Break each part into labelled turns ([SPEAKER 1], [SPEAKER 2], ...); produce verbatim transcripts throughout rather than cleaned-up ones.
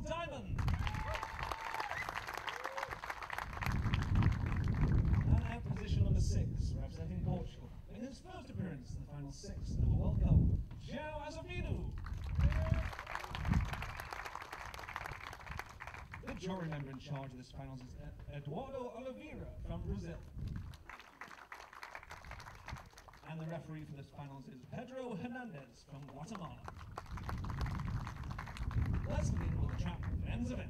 [SPEAKER 1] diamond. And out position number six, representing Portugal, in his first appearance in the final six of the World Cup, João Azevedo. The jury member in charge of this finals is Eduardo Oliveira from Brazil. And the referee for this finals is Pedro Hernandez from Guatemala. Let's begin with the track men's event.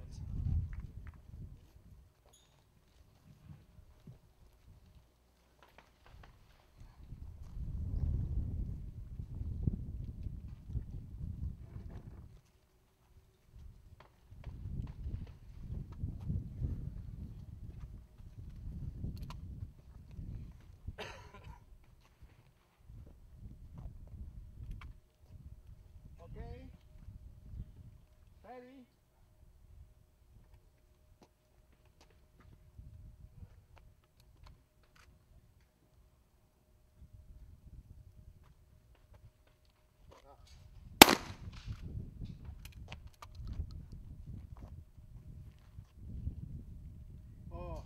[SPEAKER 2] Okay. Ready? Oh.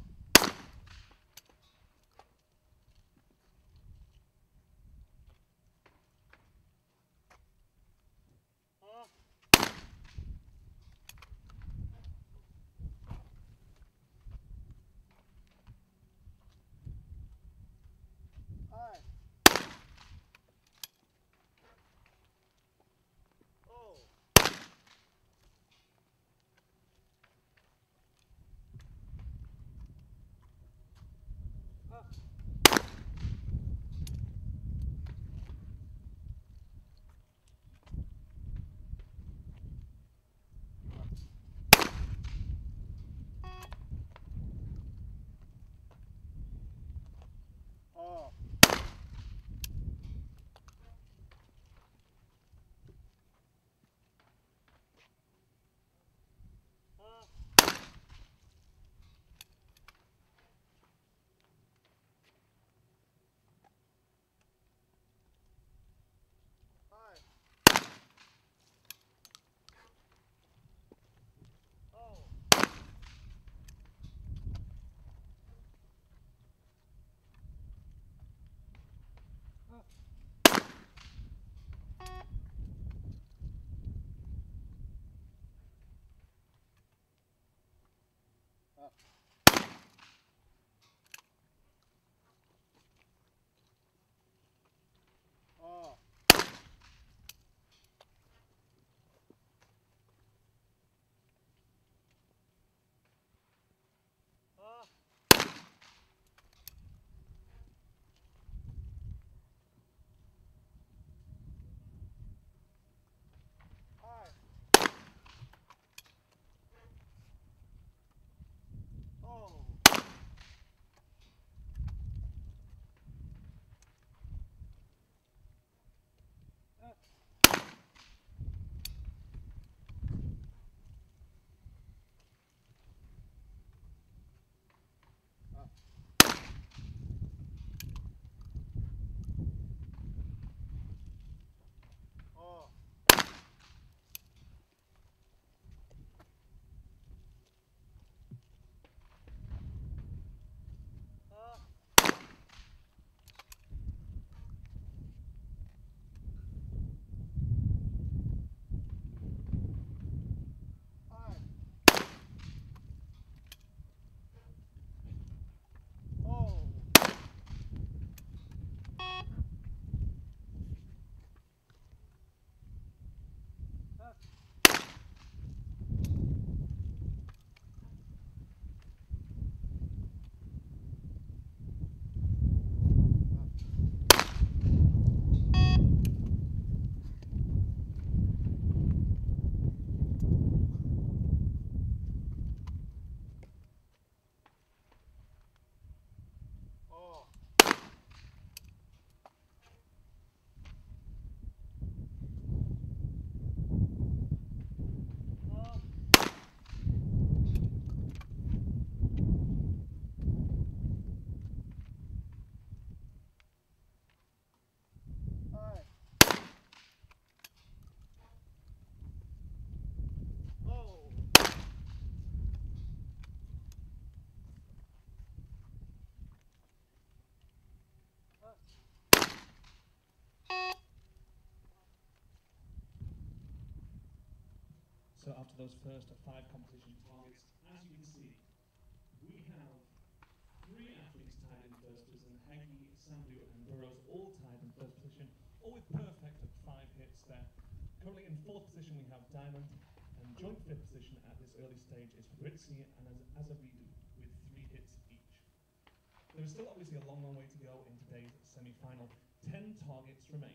[SPEAKER 1] So after those first five competition targets, as you can see, we have three athletes tied in first position, Hagi, Sandhu and Burrows all tied in first position, all with perfect five hits there. Currently in fourth position we have Diamond, and joint fifth position at this early stage is Fabbrizi and Azavidu with three hits each. There is still obviously a long, long way to go in today's semi-final. Ten targets remain.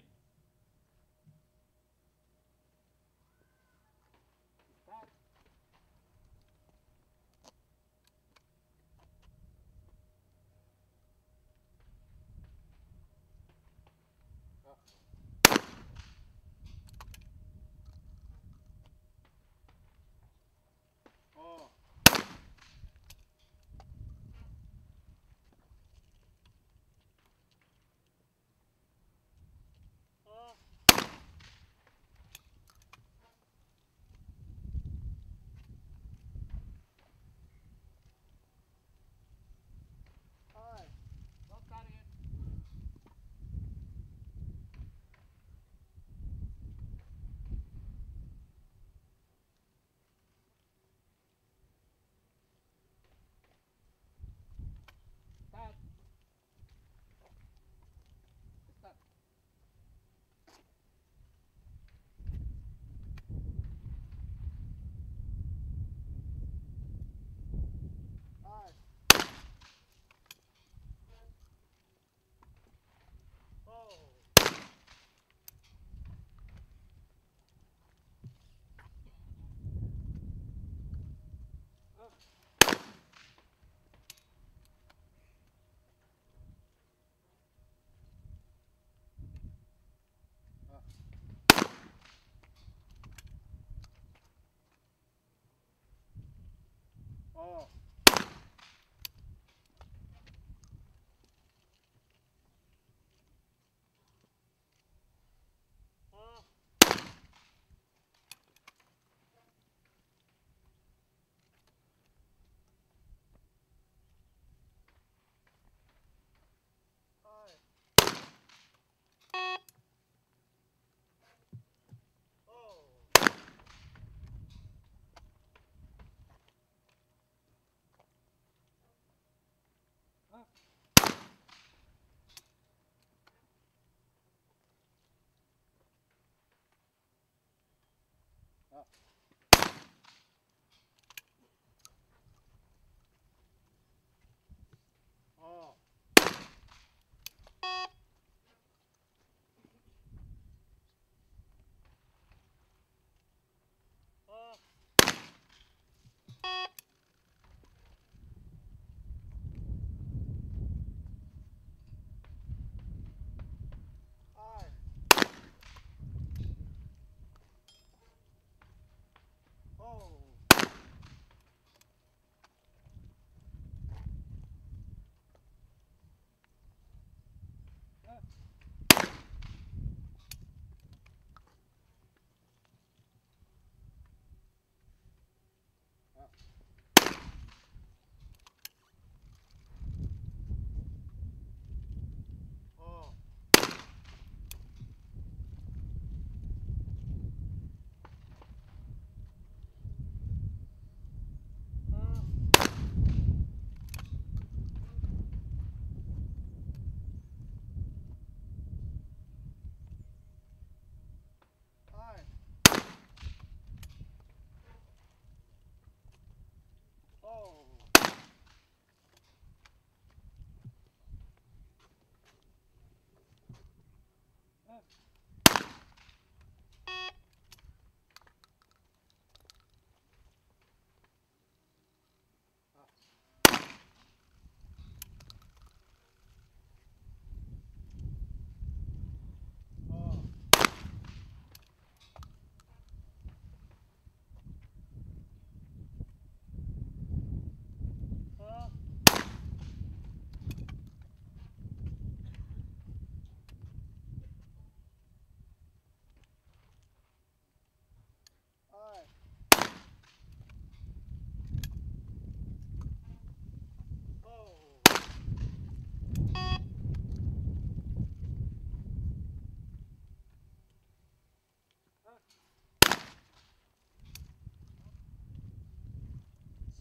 [SPEAKER 2] Oh.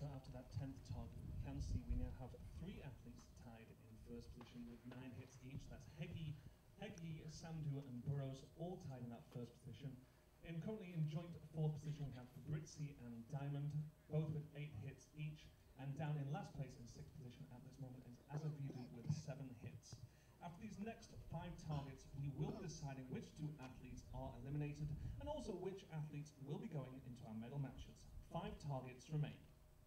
[SPEAKER 1] So after that tenth target, we can see we now have three athletes tied in first position with nine hits each. That's Hegi, Hegi, Sandhu and Burrows all tied in that first position. In currently in joint fourth position we have Fabbrizi and Diamond, both with eight hits each. And down in last place in sixth position at this moment is Azavidu with seven hits. After these next five targets, we will be deciding which two athletes are eliminated and also which athletes will be going into our medal matches. Five targets remain.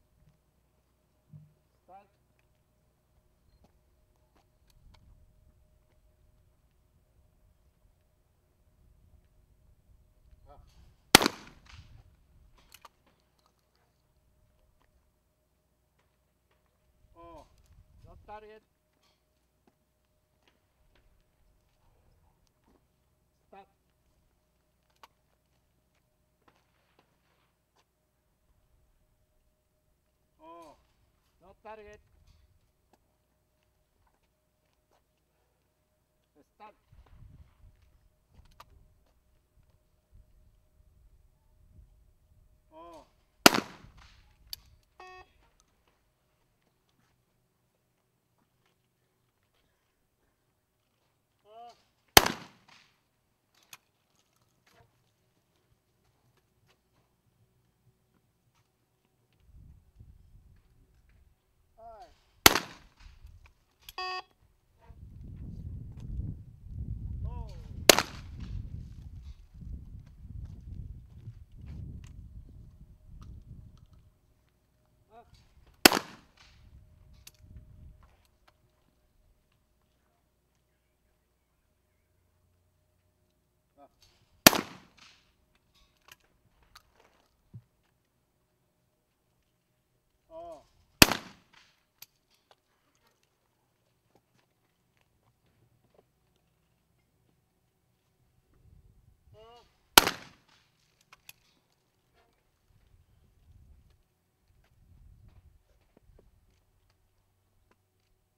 [SPEAKER 2] Start. Ah. Oh, not target. Start. Oh, not target. Start. Oh. Oh. Aye. Oh. Ah. Ah. Oh. Oh.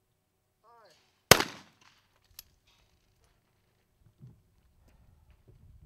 [SPEAKER 2] Aye.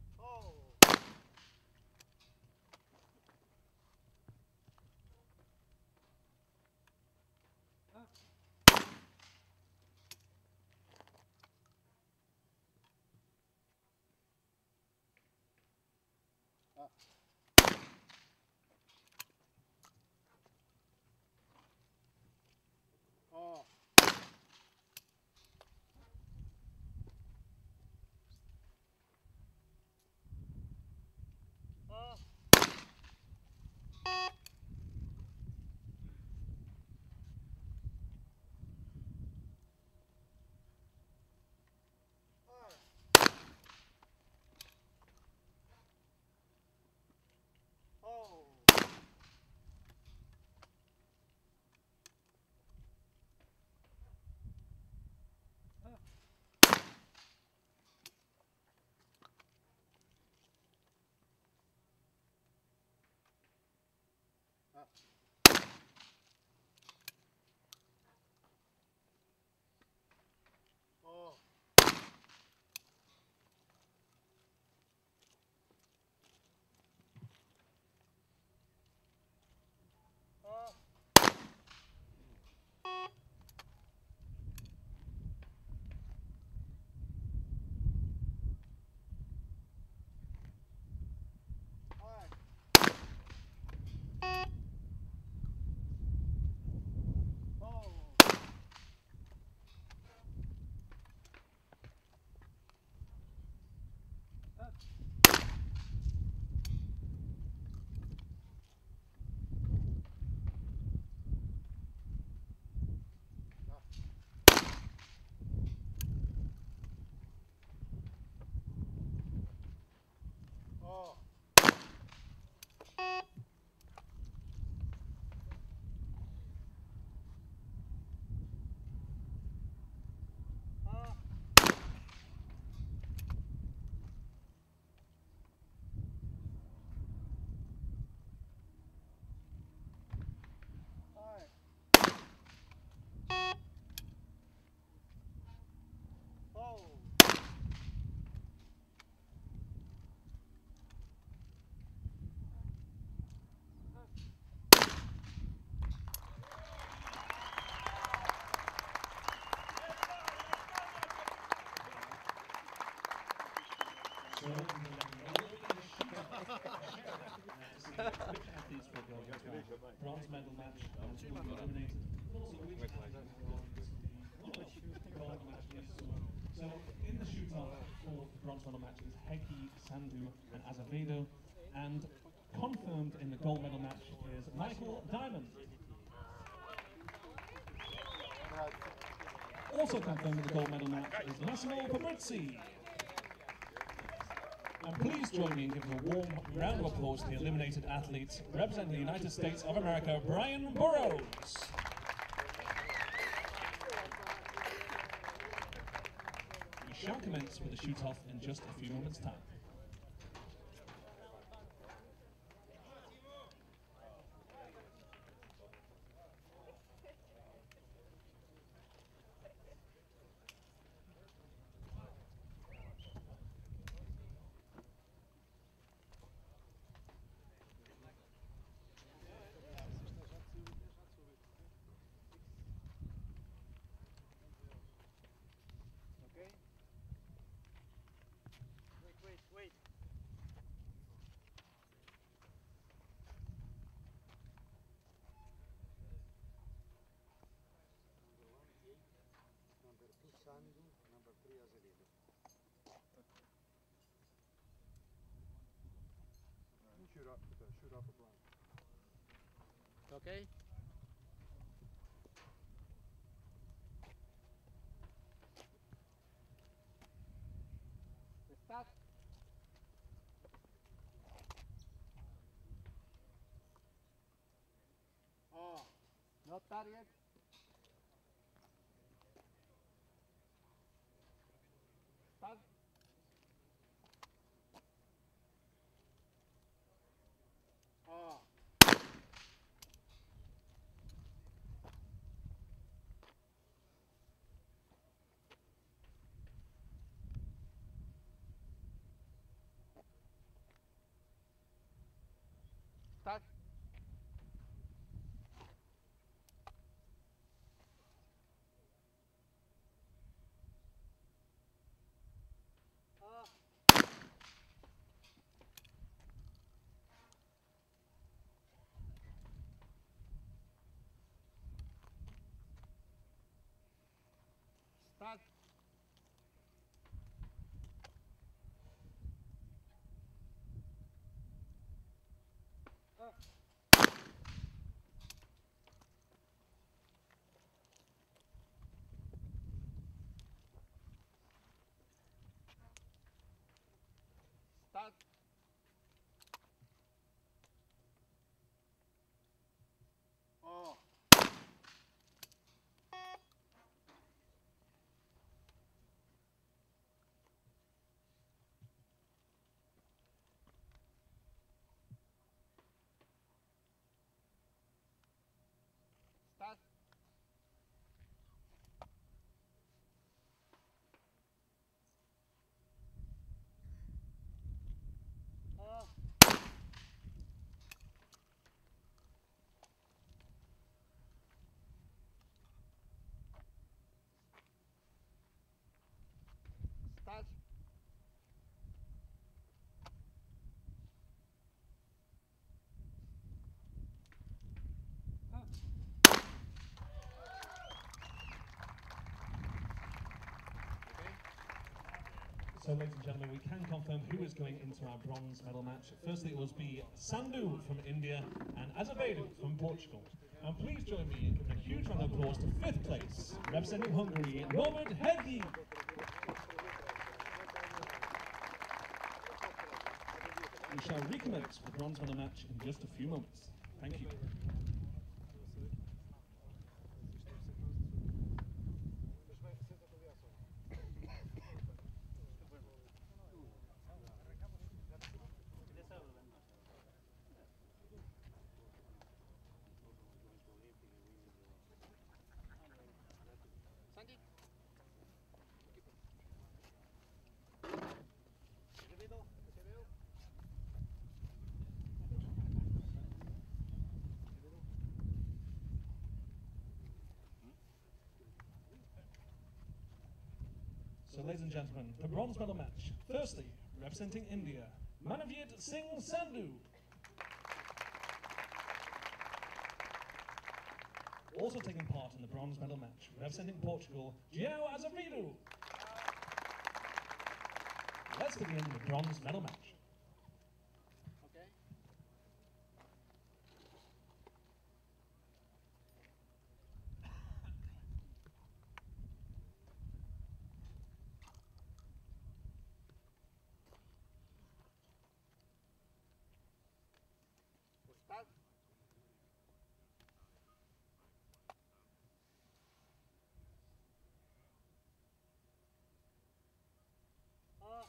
[SPEAKER 1] points for going into our bronze medal match and will be eliminated. Also, which gold match is soon. So in the shoot-off for the bronze medal matches, Hegi, Sandhu and Azevedo, and confirmed in the gold medal match is Michael Diamond. Also confirmed in the gold medal match is Massimo Fabbrizi. And please join me in giving a warm round of applause to the eliminated athletes representing the United States of America, Brian Burrows. We shall commence with the shoot-off in just a few moments' time.
[SPEAKER 2] Wait, wait.
[SPEAKER 3] Number two Sandhu, number three Azevedo. Shoot up, shoot off the blind.
[SPEAKER 2] Okay. Start. Oh, no target. Start. Oh. Start. Oh. Start. Oh. Start. Oh. Start. Oh. Start.
[SPEAKER 1] So, ladies and gentlemen, we can confirm who is going into our bronze medal match. Firstly, it will be Sandhu from India and Azevedo from Portugal. And please join me in giving a huge round of applause to fifth place, representing Hungary, Norbert Hegi. We shall recommence the bronze medal match in just a few moments. Thank you.
[SPEAKER 2] Sandy.
[SPEAKER 1] So, ladies and gentlemen, the bronze medal match. Firstly, representing India, Manavjit Singh Sandhu. Also taking part in the bronze medal match, representing Portugal, Rio Games. Let's begin the bronze medal match.
[SPEAKER 2] Okay. Start. Uh.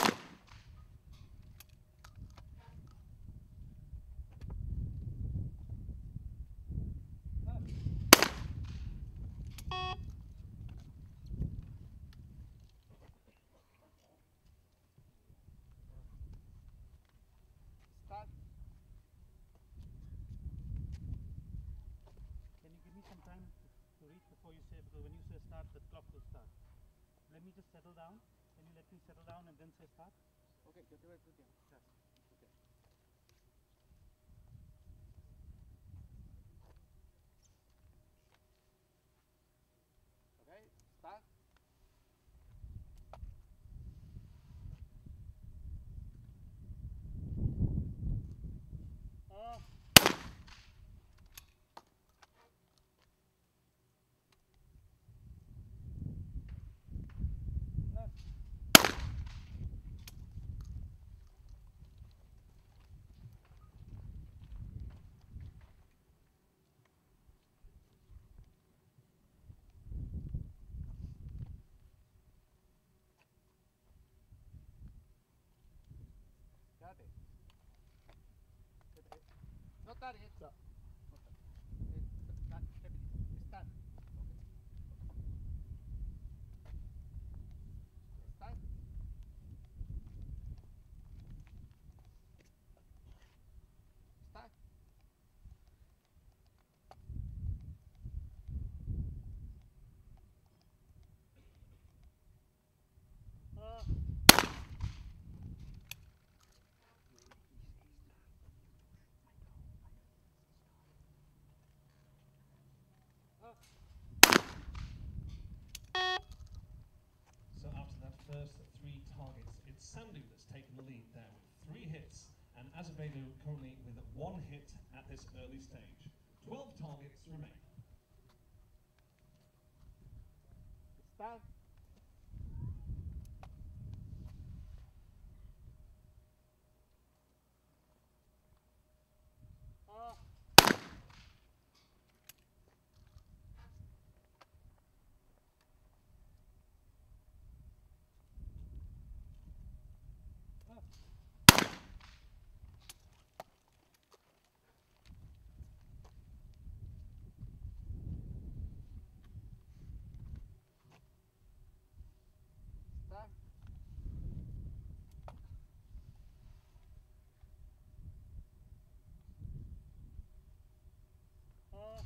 [SPEAKER 2] Start.
[SPEAKER 4] Can you give me some time to read before you say, because when you say start, the clock will start. Let me just settle down. Can you let me settle down and then say start?
[SPEAKER 2] Okay, yo te voy a decir tiempo.
[SPEAKER 4] Yes.
[SPEAKER 2] Okay. Okay, start. Uh. Quédate. Quédate. No target.
[SPEAKER 4] So,
[SPEAKER 2] No target. Eh, start. Repeat. Start. Okay. Start. Start. Uh. Uh.
[SPEAKER 1] So after that first three targets, it's Sandhu that's taken the lead there with three hits, and Azevedo currently with one hit at this early stage. Twelve targets remain.
[SPEAKER 2] Start. Uh. Start. Uh.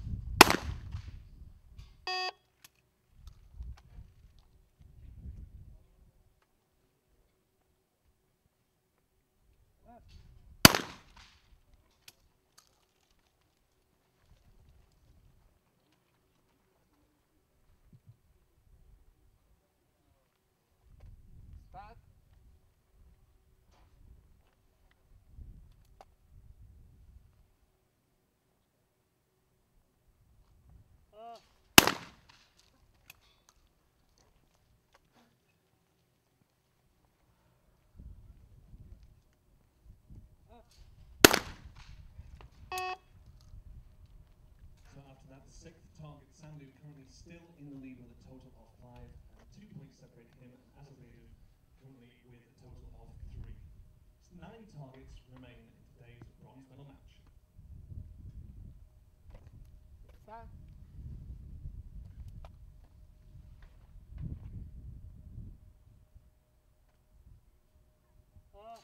[SPEAKER 2] Start. Uh.
[SPEAKER 1] So after that sixth target, Sandhu currently still in the lead with a total of five, and two points separate him and Azevedo currently with a total of three. So nine targets remain in today's bronze medal match.
[SPEAKER 2] Start. Uh.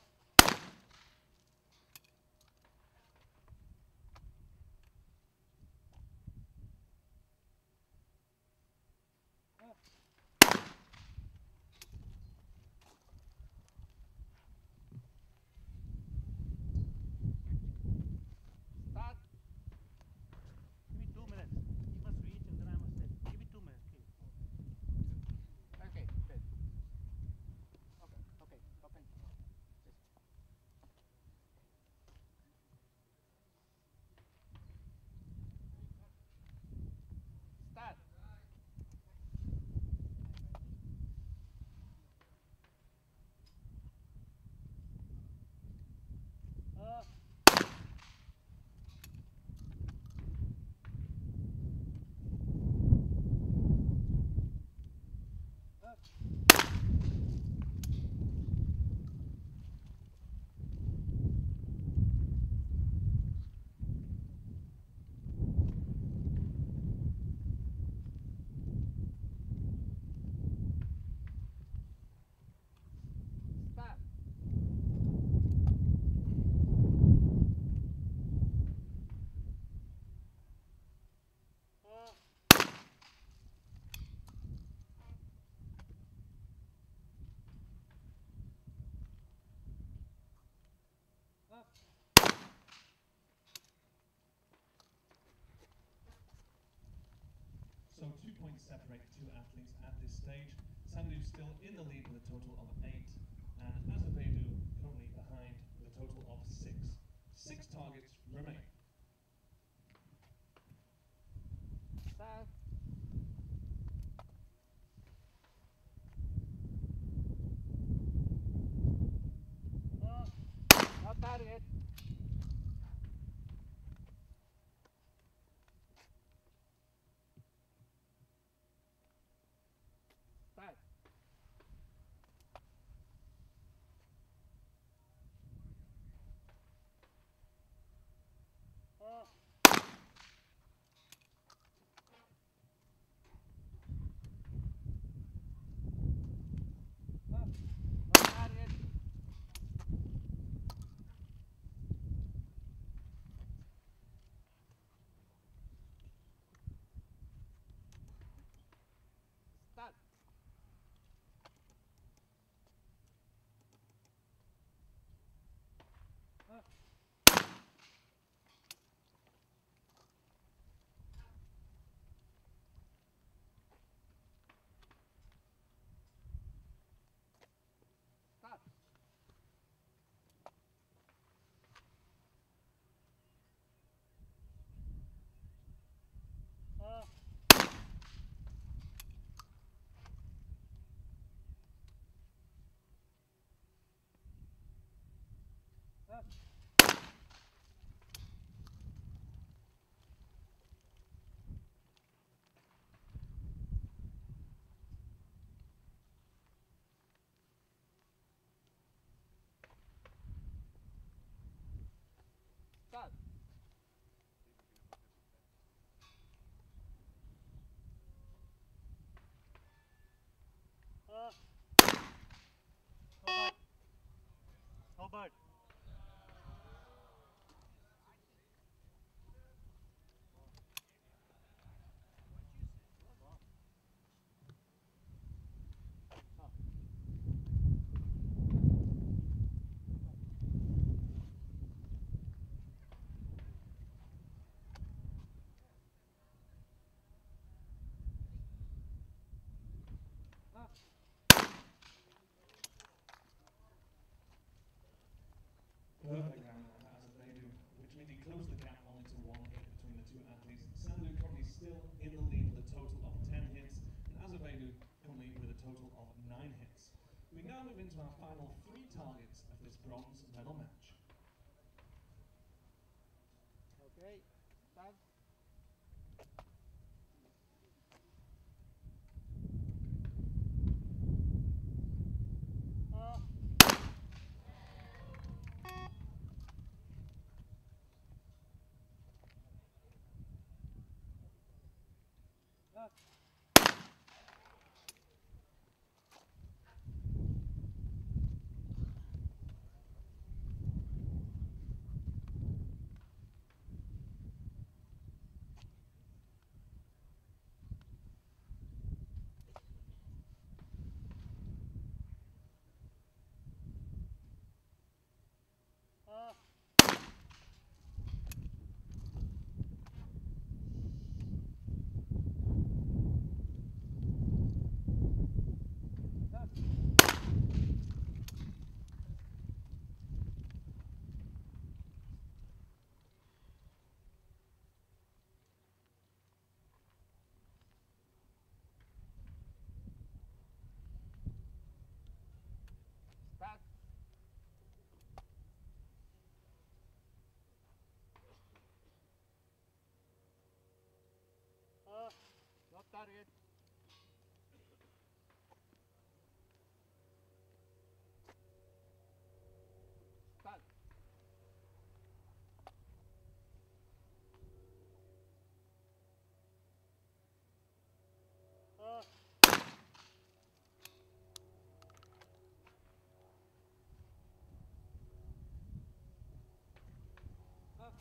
[SPEAKER 1] so two points separate the two athletes at this stage. Sandhu still in the lead with a total of eight, and Azevedo currently behind with a total of six. Six targets remain.
[SPEAKER 2] Start. Oh, no target. Start. Oh. Oh, no target. Start. Oh. Start. Oh. Oh. Start. Uh, Hobart. Hobart.
[SPEAKER 1] Perfect round as they do, which means he closed the gap only to one hit between the two athletes. Sandhu currently still in the lead with a total of ten hits, and Azevedo currently with a total of nine hits. We now move into our final three targets of this bronze medal match.
[SPEAKER 2] Okay. Start. Oh. Oh. Oh. Start. Oh, no target. Start. Oh. Oh.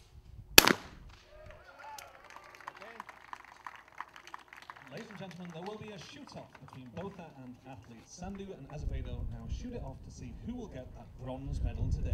[SPEAKER 2] Okay.
[SPEAKER 1] Ladies and gentlemen, there will be a shoot-off between both our and athletes. Sandhu and Azevedo now shoot it off to see who will get that bronze medal today.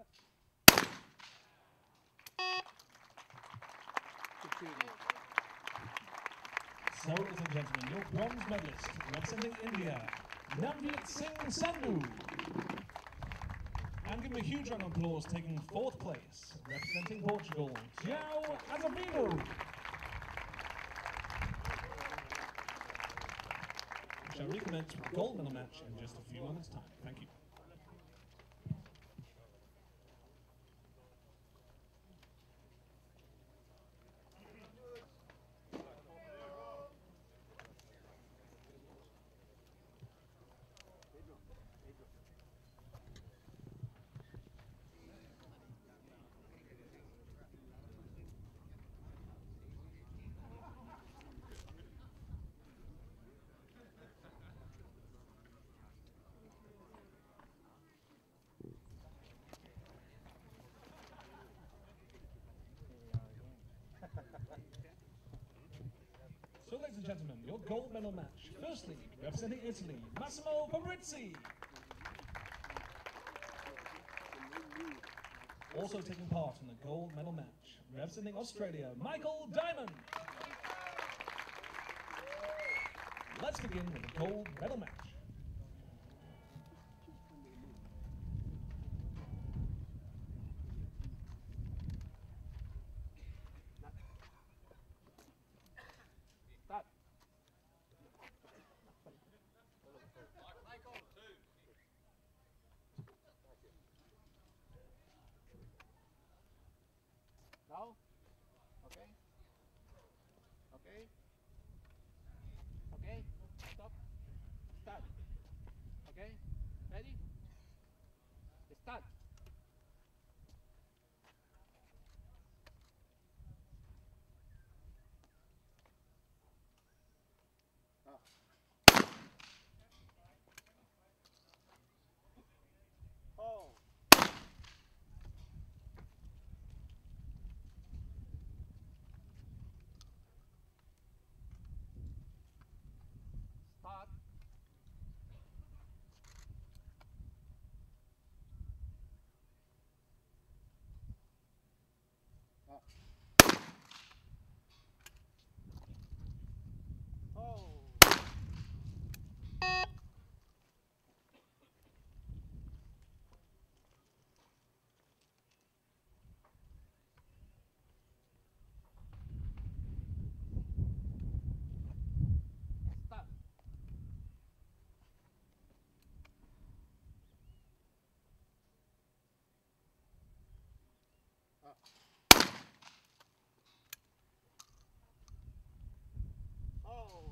[SPEAKER 1] So, ladies and gentlemen, your bronze medalist representing India, Manavjit Singh Sandhu. And give him a huge round of applause, taking fourth place, representing Portugal, João Azevedo. We shall recommence with the gold medal match in just a few moments' time. Thank you. So, ladies and gentlemen, your gold medal match. Firstly, representing Italy, Massimo Fabbrizi. Also taking part in the gold medal match, representing Australia, Michael Diamond. Let's begin with the gold medal match.
[SPEAKER 2] Now? Okay. Okay. Okay. Stop. Start. Okay. Ready? Start. Oh. Start. Oh. Oh. Start. Oh. Oh.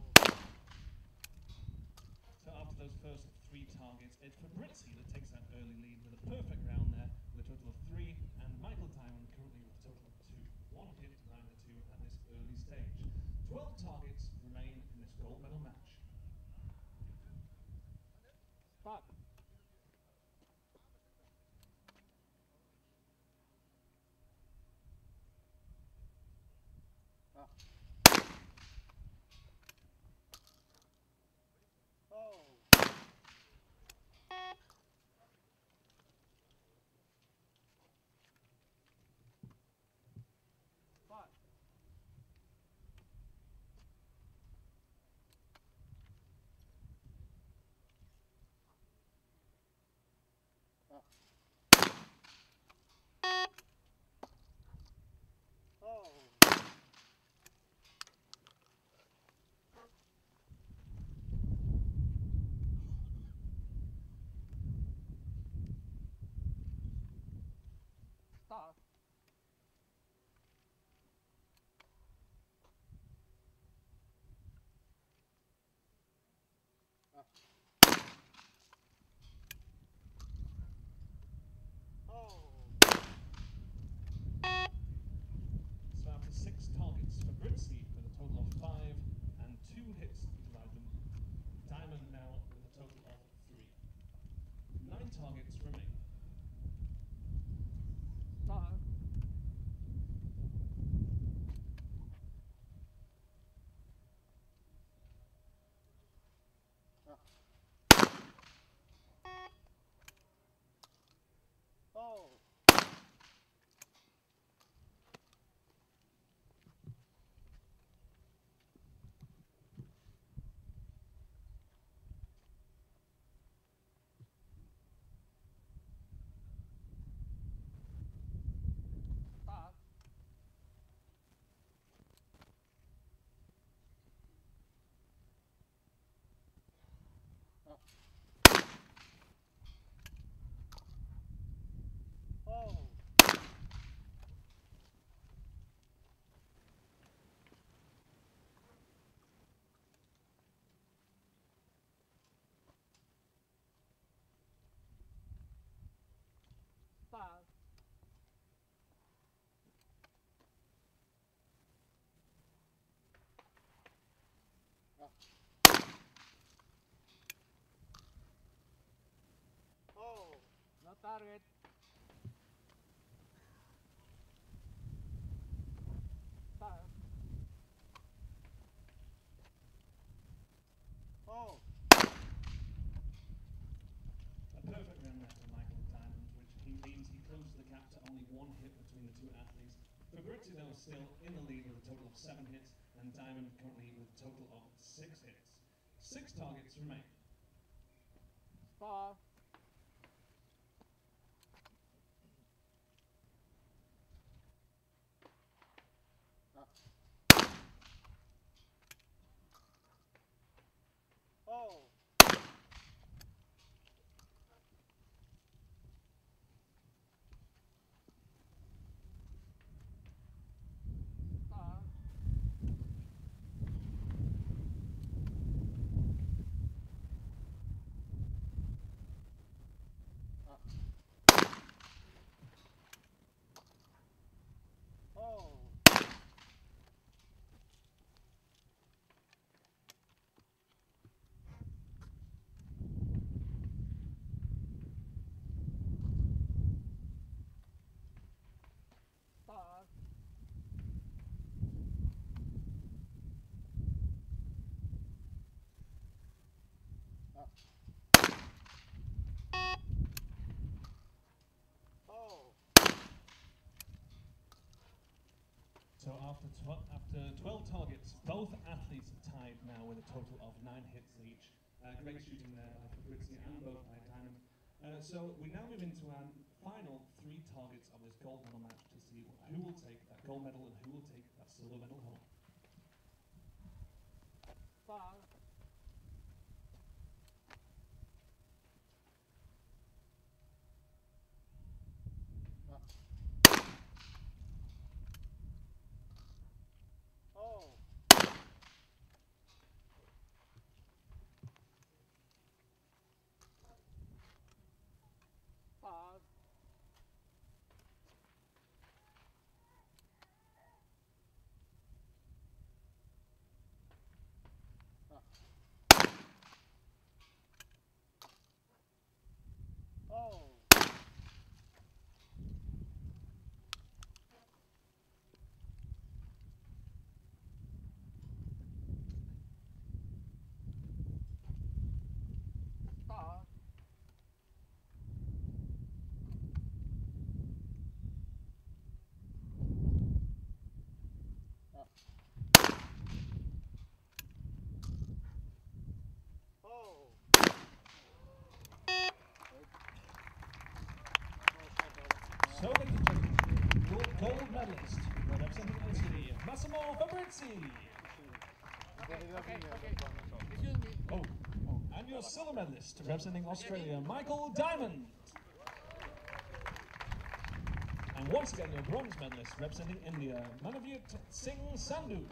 [SPEAKER 1] So after those first three targets, it's Fabbrizi that takes that early lead with a perfect round there, with a total of three, and Michael Diamond currently with a total of two. One hit, nine to two at this early stage. Twelve targets remain in this gold medal match.
[SPEAKER 2] Start. Ah. Oh. Five. Ah. Oh. Start. Ah. Oh.
[SPEAKER 1] So after six targets, Fabbrizi with a total of five and two hits to divide them. Diamond now with a total of three. Nine targets remain.
[SPEAKER 2] Start. Ah. Oh. Target. Start.
[SPEAKER 3] Oh!
[SPEAKER 1] A perfect round there for Michael Diamond, which he means he closes the gap to only one hit between the two athletes. Fabbrizi, though, is still in the lead with a total of seven hits, and Diamond currently with a total of six hits. Six targets remain.
[SPEAKER 2] Spar.
[SPEAKER 3] Oh!
[SPEAKER 2] Star.
[SPEAKER 3] Oh!
[SPEAKER 2] Star.
[SPEAKER 3] Oh!
[SPEAKER 1] So after tw- after twelve targets, both athletes are tied now with a total of nine hits each. Uh, great shooting there by Fabbrizi and both by Diamond. Uh, so we now move into our final three targets of this gold medal match to see who will take that gold medal and who will take that silver medal home.
[SPEAKER 2] Star.
[SPEAKER 3] Oh!
[SPEAKER 2] Star.
[SPEAKER 3] Oh!
[SPEAKER 2] Star.
[SPEAKER 3] Oh!
[SPEAKER 1] So, ladies and gentlemen, your gold medalist representing Italy, Massimo Fabbrizi.
[SPEAKER 2] Okay, okay. Excuse me.
[SPEAKER 1] Oh, oh, and your silver medalist representing Australia, Michael Diamond. And once again, your bronze medalist representing India, Manavjit Singh Sandhu.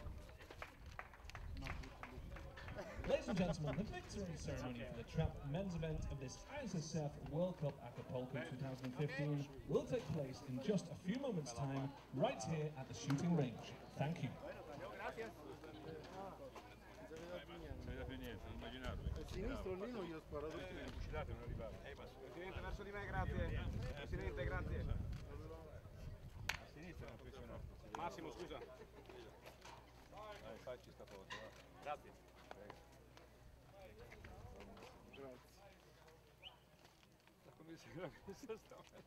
[SPEAKER 1] Ladies and gentlemen, the victory ceremony for the trap men's event of this I S S F World Cup Acapulco twenty fifteen will take place in just a few moments' time, right here at the shooting range. Thank you.
[SPEAKER 2] Gracias.
[SPEAKER 3] Il sinistro lì non gli ho sparato più.
[SPEAKER 5] Presidente, verso di me, grazie. Presidente, grazie. A sinistra non funziona. Massimo, scusa. Dai, facci sta foto. Grazie.
[SPEAKER 3] Grazie.
[SPEAKER 5] Come si era messa stamattina?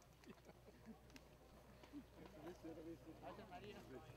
[SPEAKER 2] Gracias, María.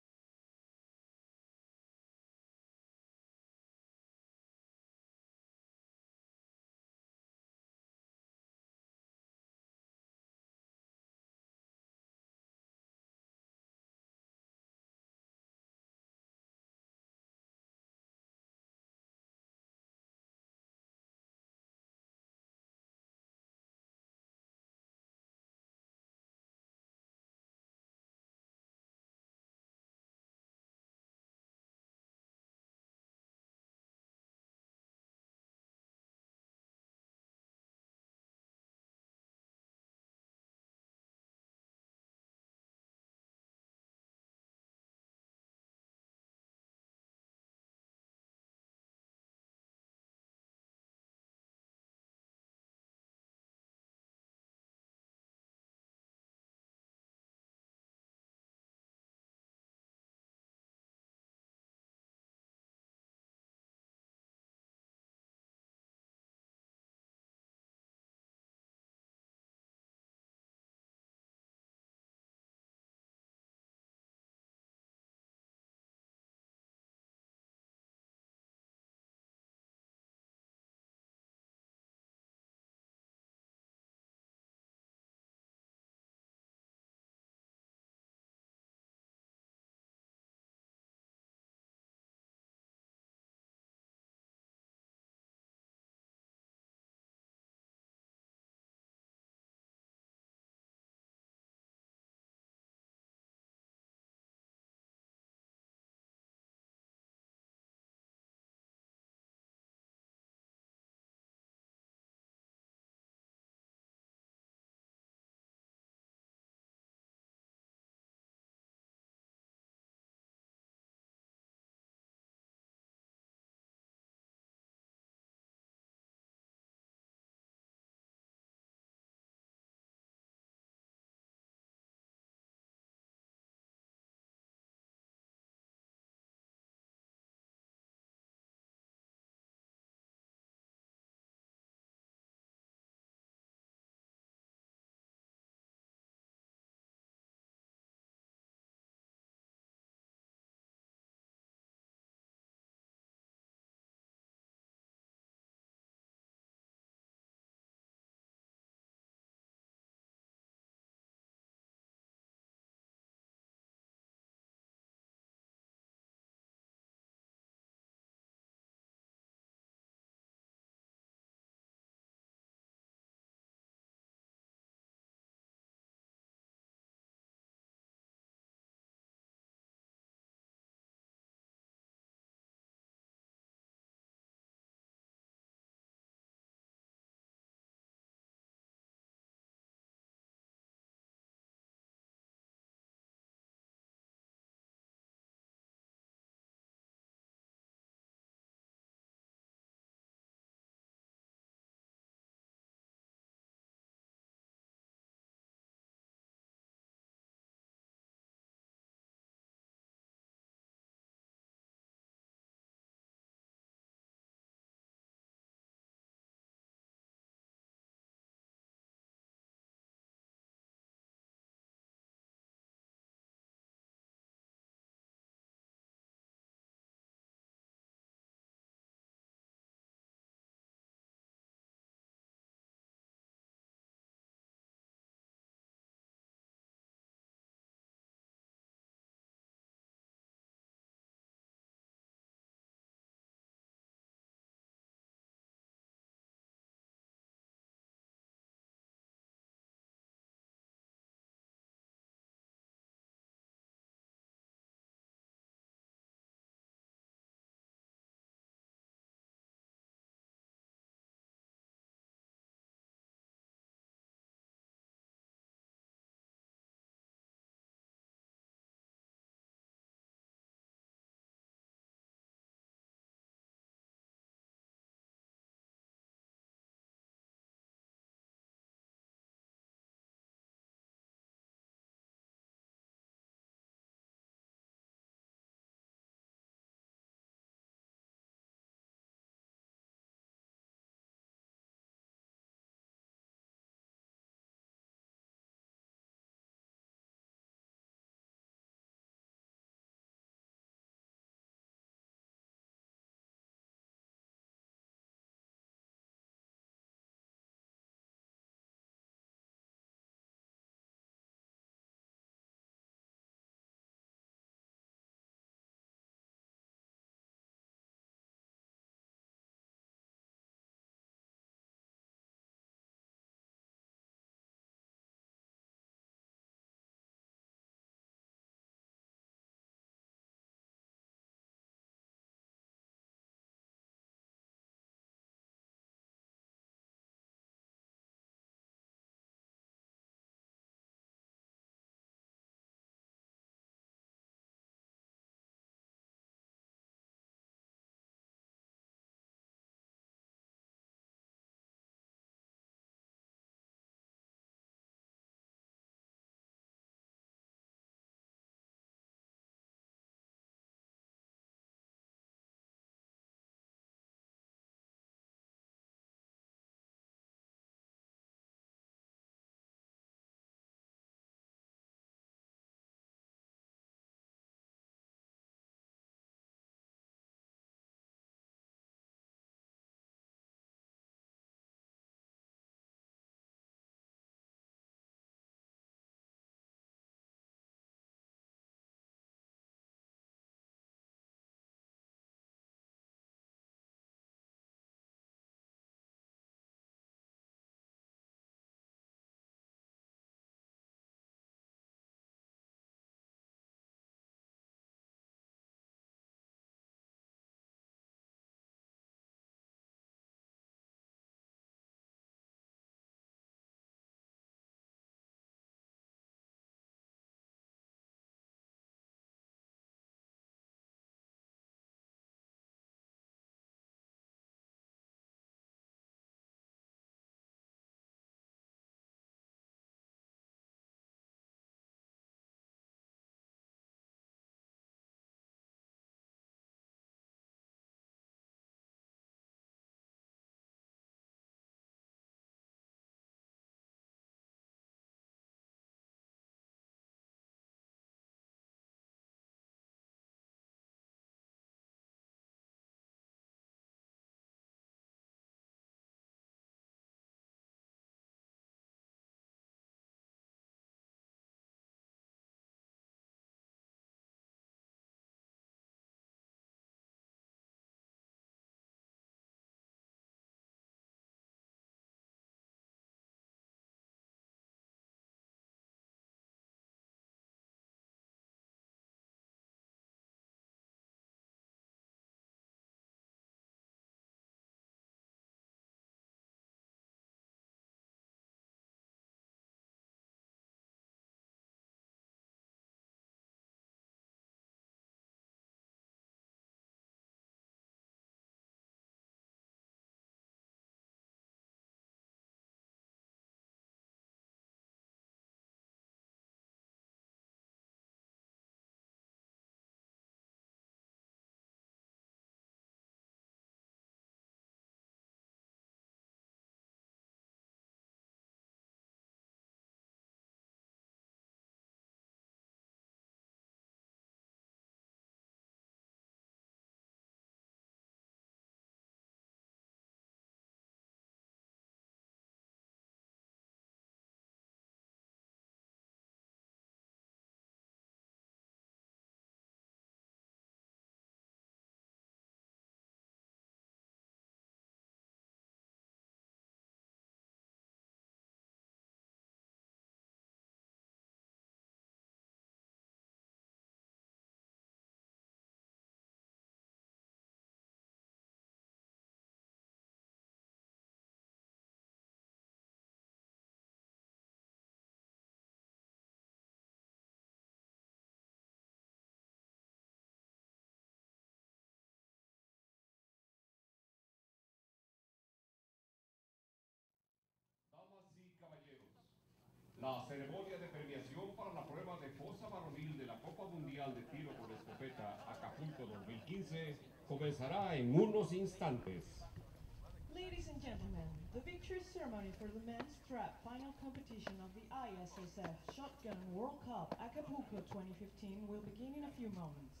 [SPEAKER 6] La ceremonia de premiación para la prueba de fosa varonil de la Copa Mundial de Tiro con Escopeta Acapulco dos mil quince comenzará en unos instantes.
[SPEAKER 7] Ladies and gentlemen, the victory ceremony for the men's trap final competition of the I S S F Shotgun World Cup Acapulco twenty fifteen will begin in a few moments.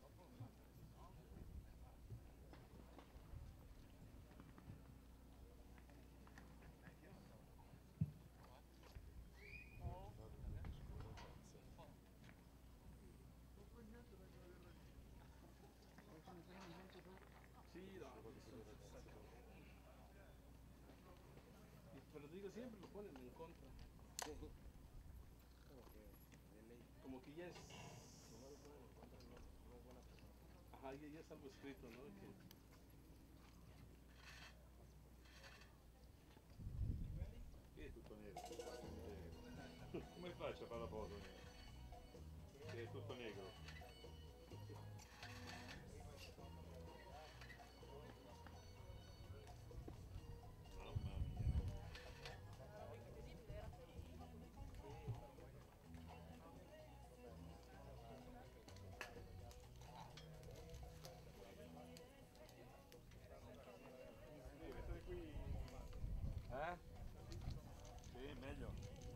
[SPEAKER 3] Pero digo, siempre lo ponen en contra. Como que ya es... Ajá, ya, ya es algo escrito, ¿no? Que... Che è tutto nero? Come faccio a fare la foto? Che è tutto negro. Eh? Sì, meglio.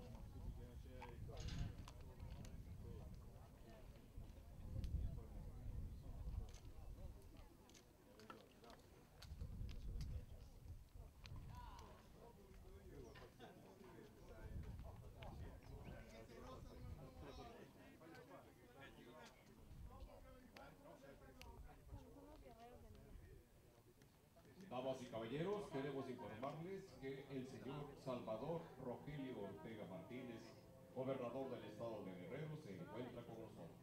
[SPEAKER 6] Damas y caballeros, queremos informarles que el señor Salvador Rogelio Ortega Martínez, gobernador del estado de Guerrero, se encuentra con nosotros.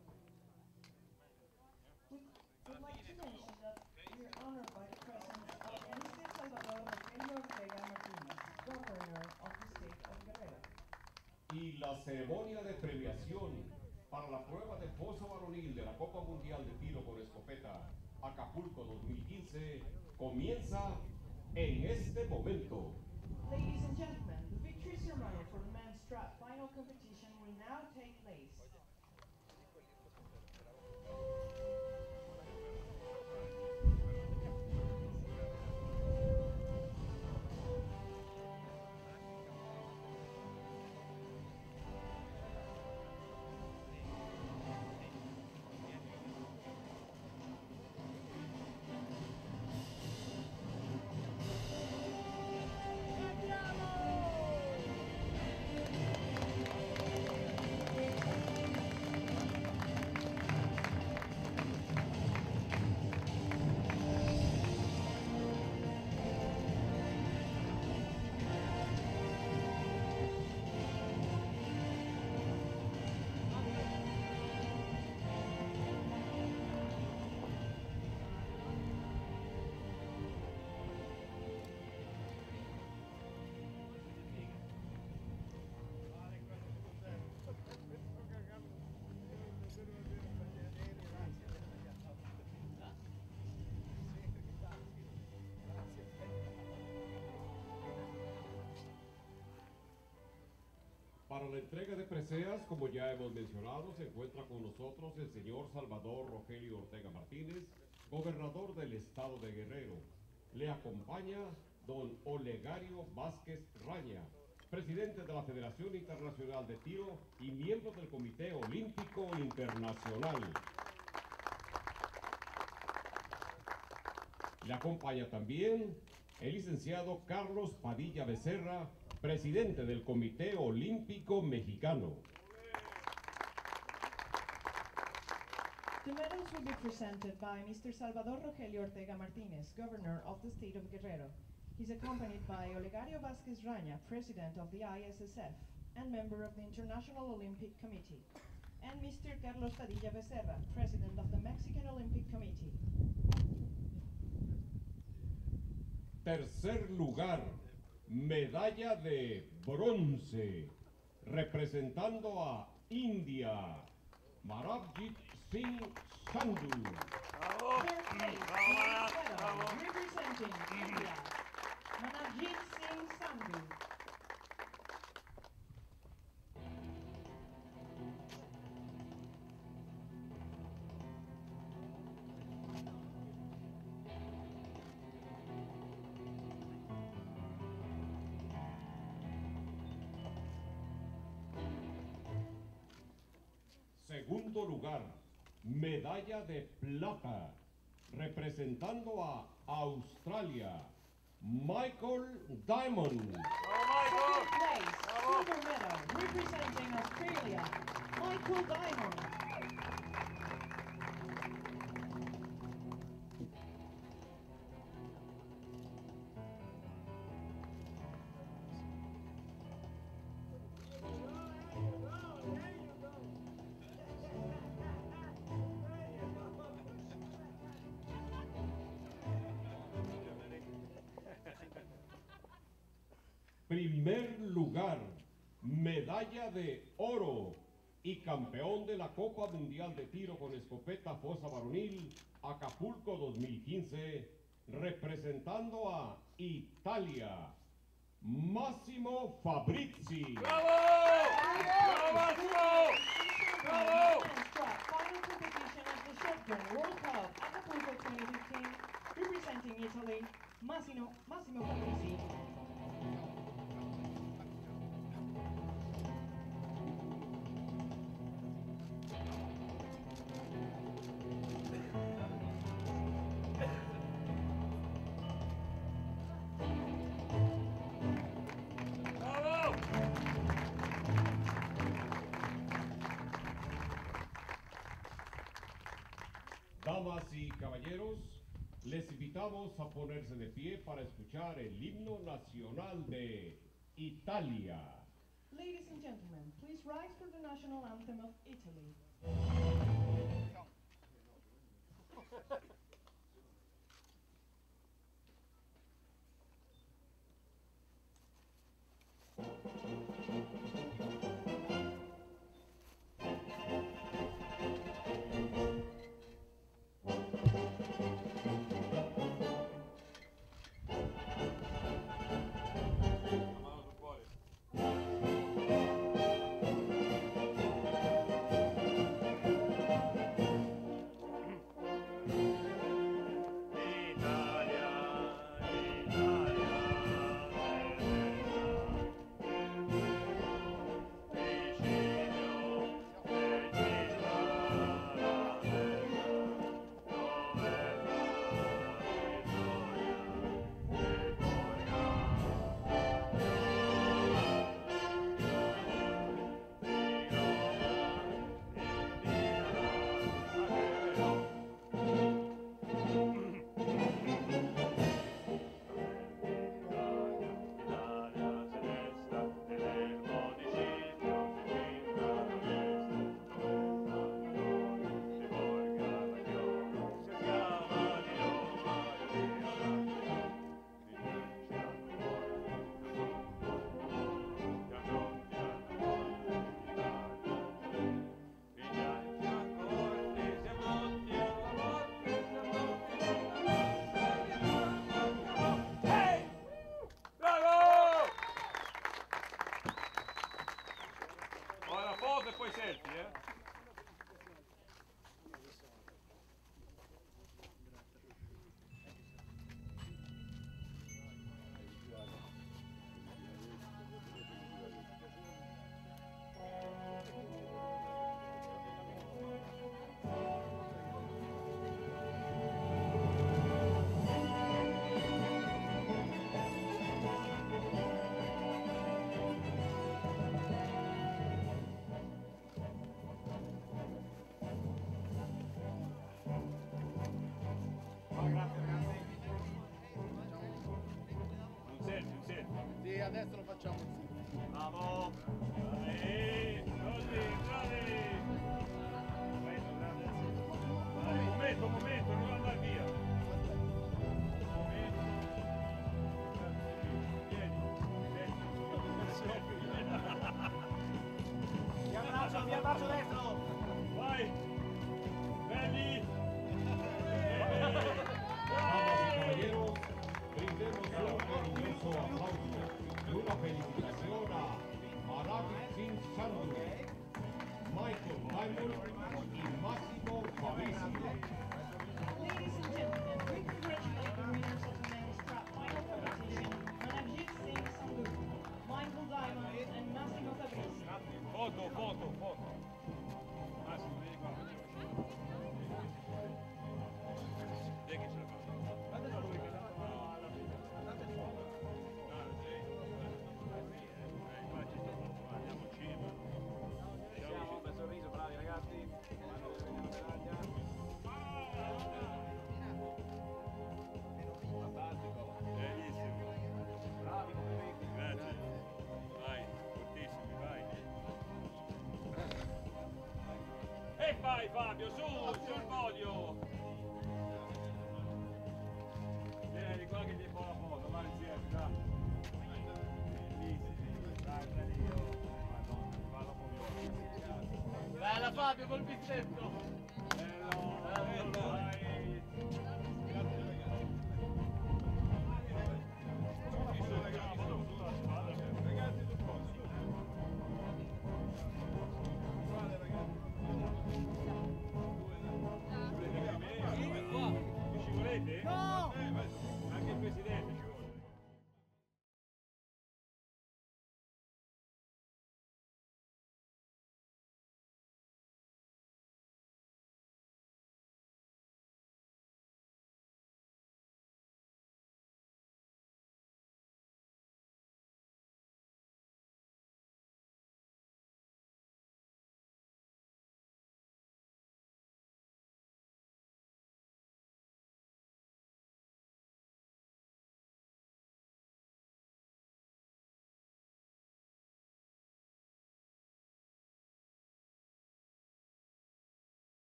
[SPEAKER 7] We'd like to mention that we are honored by the presence of Mister Salvador Rogelio Ortega Martínez, Governor of the State of Guerrero.
[SPEAKER 6] Y la ceremonia de premiación para la prueba de fosa varonil de la Copa Mundial de Tiro con Escopeta Acapulco dos mil quince comienza en este momento.
[SPEAKER 7] Ladies and gentlemen, the victory ceremony for the men's trap final competition will now take place.
[SPEAKER 6] Para la entrega de preseas, como ya hemos mencionado, se encuentra con nosotros el señor Salvador Rogelio Ortega Martínez, gobernador del estado de Guerrero. Le acompaña don Olegario Vázquez Raña, presidente de la Federación Internacional de Tiro y miembro del Comité Olímpico Internacional. Le acompaña también el licenciado Carlos Padilla Becerra, presidente del Comité Olímpico Mexicano.
[SPEAKER 7] The medals will be presented by Mister Salvador Rogelio Ortega Martínez, Governor of the State of Guerrero. He's accompanied by Olegario Vázquez Raña, President of the I S S F and member of the International Olympic Committee, and Mister Carlos Padilla Becerra, President of the Mexican Olympic Committee.
[SPEAKER 6] Tercer lugar, medalla de bronce, representando a India, Manavjit Singh Sandhu.
[SPEAKER 7] Third place, medal, representing India, Manavjit Singh Sandhu.
[SPEAKER 6] segundo lugar, medalla de plata, representando a Australia, Michael Diamond.
[SPEAKER 7] Second place, silver medal, representing Australia, Michael Diamond.
[SPEAKER 6] Primer lugar, medalla de oro y campeón de la Copa Mundial de Tiro con Escopeta Fosa Varonil, Acapulco dos mil quince, representando a Italia, Massimo Fabbrizi.
[SPEAKER 3] Bravo! Bravo Massimo! Bravo!
[SPEAKER 7] Men's track final competition at the Shotgun World Cup, Acapulco twenty fifteen, representing Italy, Massimo, Massimo Fabbrizi.
[SPEAKER 3] Bravo!
[SPEAKER 6] Damas y caballeros, les invitamos a ponerse de pie para escuchar el himno nacional de Italia.
[SPEAKER 7] Ladies and gentlemen, please rise for the national anthem of Italy.
[SPEAKER 3] La mano sul cuore. foto e poi selfie, eh?
[SPEAKER 2] Sì, adesso lo facciamo insieme.
[SPEAKER 3] Bravo! Dai, così, bravi! Dai, un momento, un momento, non andare via! Un momento. Vieni,
[SPEAKER 2] Mi abbraccio, mi abbraccio destro!
[SPEAKER 3] vai! Belli!
[SPEAKER 6] Damas y caballeros, brindemos un cariñoso aplauso y una felicitación a Manavjit Singh Sandhu, Michael Diamond y Massimo Fabbrizi.
[SPEAKER 7] Ladies and gentlemen, we congratulate the winners of the men's trap final competition, Manavjit Singh Sandhu, Michael Diamond and Massimo Fabbrizi.
[SPEAKER 3] Foto, foto, foto! Massimo, Dai Fabio, su, sul podio! Vieni qua che ti fa la foto, vai insieme, dai. Bellissimo, dai, dai, io. Madonna, fallo come io.
[SPEAKER 2] Bella Fabio col pizzetto!